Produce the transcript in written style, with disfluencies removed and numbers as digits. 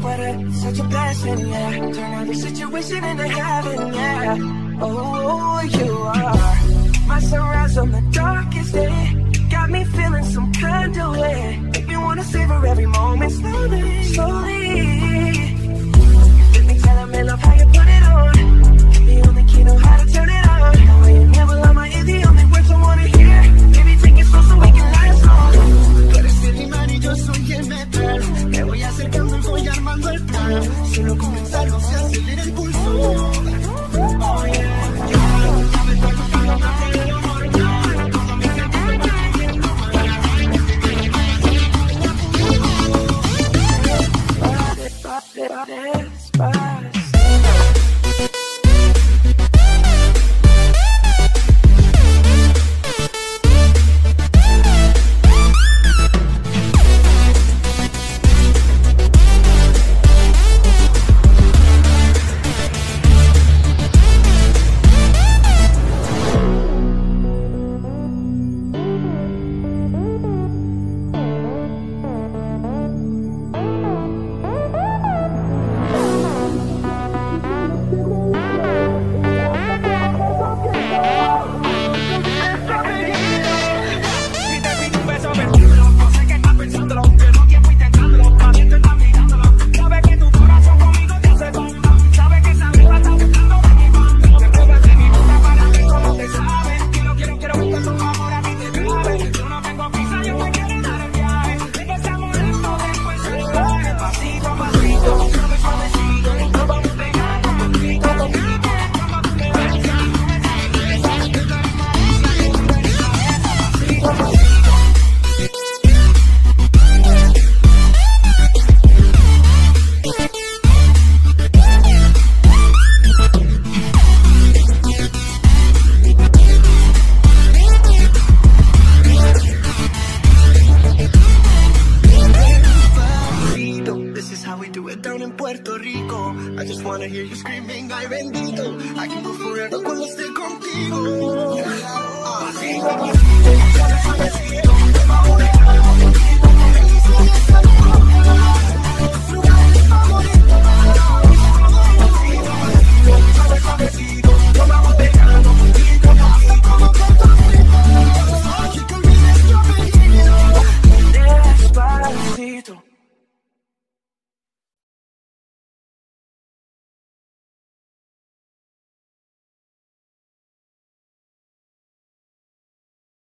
what such a blessing, yeah. Turn every situation into heaven, yeah. Oh, you are my sunrise on the darkest day. Got me feeling some kind of way. Make me wanna savor every moment slowly, slowly. Let me tell them, love how you put it on. The only key know how to turn it on. The way you never lie my ear, the only words I wanna hear. Baby, take it slow so we can last long. Tú eres el imán y yo soy el metal. Me voy acercando y voy armando el plan. Solo comenzarlo se acelera el pulso. Oh yeah, ya me estoy buscando más que el amor. Todo mi cuerpo me va pidiendo más. I just wanna hear you screaming, ay bendito. I can go forever cuando esté contigo. Pasito, pasito, suavecito, suavecito, te va a volar.